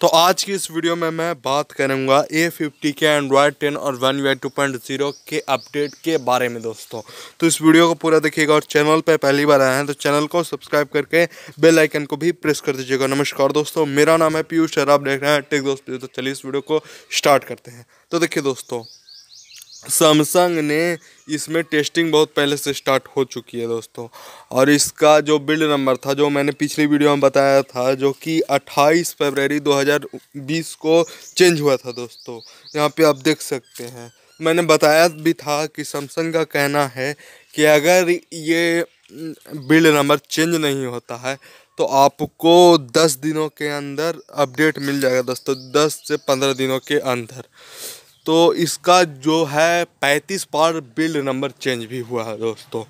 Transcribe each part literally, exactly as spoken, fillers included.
तो आज की इस वीडियो में मैं बात करूंगा ए फिफ्टी के एंड्रॉयड टेन और one U I two point zero के अपडेट के बारे में दोस्तों। तो इस वीडियो को पूरा देखिएगा और चैनल पे पहली बार आए हैं तो चैनल को सब्सक्राइब करके बेल आइकन को भी प्रेस कर दीजिएगा। नमस्कार दोस्तों, मेरा नाम है पीयूष और आप देख रहे हैं टेक दोस्तों। तो चलिए इस वीडियो को स्टार्ट करते हैं। तो देखिए दोस्तों, सैमसंग ने इसमें टेस्टिंग बहुत पहले से स्टार्ट हो चुकी है दोस्तों, और इसका जो बिल्ड नंबर था जो मैंने पिछली वीडियो में बताया था, जो कि अट्ठाईस फरवरी दो हज़ार बीस को चेंज हुआ था दोस्तों। यहाँ पे आप देख सकते हैं, मैंने बताया भी था कि सैमसंग का कहना है कि अगर ये बिल्ड नंबर चेंज नहीं होता है तो आपको दस दिनों के अंदर अपडेट मिल जाएगा दोस्तों, दस से पंद्रह दिनों के अंदर। तो इसका जो है पैंतीस बार बिल्ड नंबर चेंज भी हुआ है दोस्तों।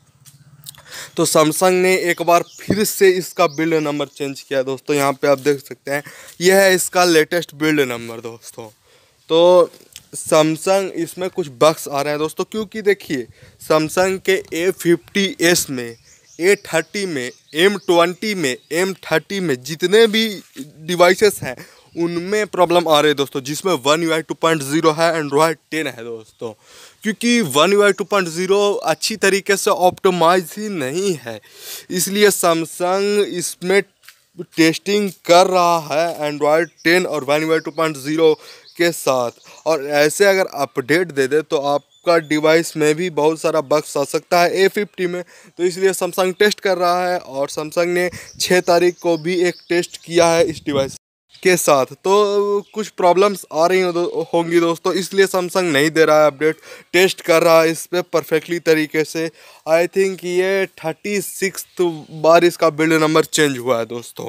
तो सैमसंग ने एक बार फिर से इसका बिल्ड नंबर चेंज किया दोस्तों। यहाँ पे आप देख सकते हैं, यह है इसका लेटेस्ट बिल्ड नंबर दोस्तों। तो सैमसंग इसमें कुछ बग्स आ रहे हैं दोस्तों, क्योंकि देखिए सैमसंग के ए फिफ्टी एस में, ए थर्टी में, एम ट्वेंटी में, एम थर्टी में जितने भी डिवाइसेस हैं उनमें प्रॉब्लम आ रही है दोस्तों, जिसमें one U I two point zero है, एंड्रॉयड टेन है दोस्तों। क्योंकि one U I two point zero अच्छी तरीके से ऑप्टिमाइज ही नहीं है, इसलिए सैमसंग इसमें टेस्टिंग कर रहा है एंड्रॉयड टेन और one U I two point zero के साथ। और ऐसे अगर अपडेट दे दे तो आपका डिवाइस में भी बहुत सारा बग्स आ सकता है ए फिफ्टी में। तो इसलिए सैमसंग टेस्ट कर रहा है, और सैमसंग ने छः तारीख को भी एक टेस्ट किया है इस डिवाइस के साथ। तो कुछ प्रॉब्लम्स आ रही होंगी दोस्तों, इसलिए सैमसंग नहीं दे रहा है अपडेट, टेस्ट कर रहा है इस पर परफेक्टली तरीके से। आई थिंक ये थर्टी सिक्स बार इसका बिल्ड नंबर चेंज हुआ है दोस्तों।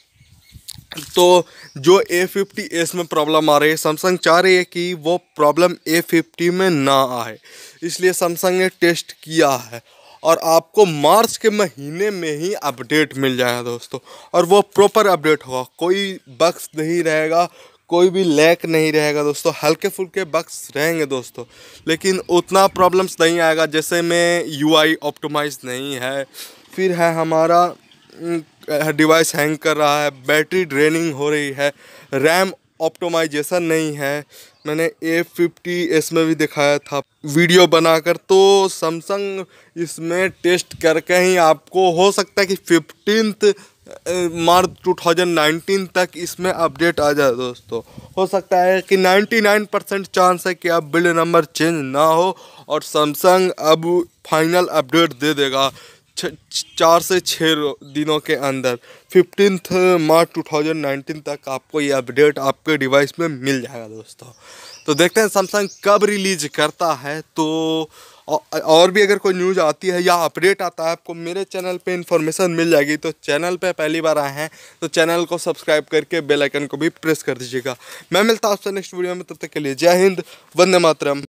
तो जो ए फिफ्टी एस में प्रॉब्लम आ रही है, सैमसंग चाह रही है कि वो प्रॉब्लम ए फिफ्टी में ना आए, इसलिए सैमसंग ने टेस्ट किया है। और आपको मार्च के महीने में ही अपडेट मिल जाएगा दोस्तों, और वो प्रॉपर अपडेट होगा, कोई बग्स नहीं रहेगा, कोई भी लैक नहीं रहेगा दोस्तों। हल्के फुल्के बग्स रहेंगे दोस्तों, लेकिन उतना प्रॉब्लम्स नहीं आएगा। जैसे में यूआई ऑप्टिमाइज नहीं है, फिर है हमारा डिवाइस हैंग कर रहा है, बैटरी ड्रेनिंग हो रही है, रैम ऑप्टिमाइजेशन नहीं है। मैंने ए फिफ्टी एस में भी दिखाया था वीडियो बनाकर। तो सैमसंग इसमें टेस्ट करके ही आपको हो सकता है कि fifteenth March two thousand nineteen तक इसमें अपडेट आ जाए दोस्तों। हो सकता है कि निन्यानवे परसेंट चांस है कि अब बिल्ड नंबर चेंज ना हो, और सैमसंग अब फाइनल अपडेट दे देगा चार से छः दिनों के अंदर। Fifteenth March two thousand nineteen तक आपको ये अपडेट आपके डिवाइस में मिल जाएगा दोस्तों। तो देखते हैं सैमसंग कब रिलीज करता है। तो और भी अगर कोई न्यूज़ आती है या अपडेट आता है, आपको मेरे चैनल पे इन्फॉर्मेशन मिल जाएगी। तो चैनल पे पहली बार आए हैं तो चैनल को सब्सक्राइब करके बेल आइकन को भी प्रेस कर दीजिएगा। मैं मिलता हूं आपसे नेक्स्ट वीडियो में, तब तक के लिए जय हिंद, वंदे मातरम।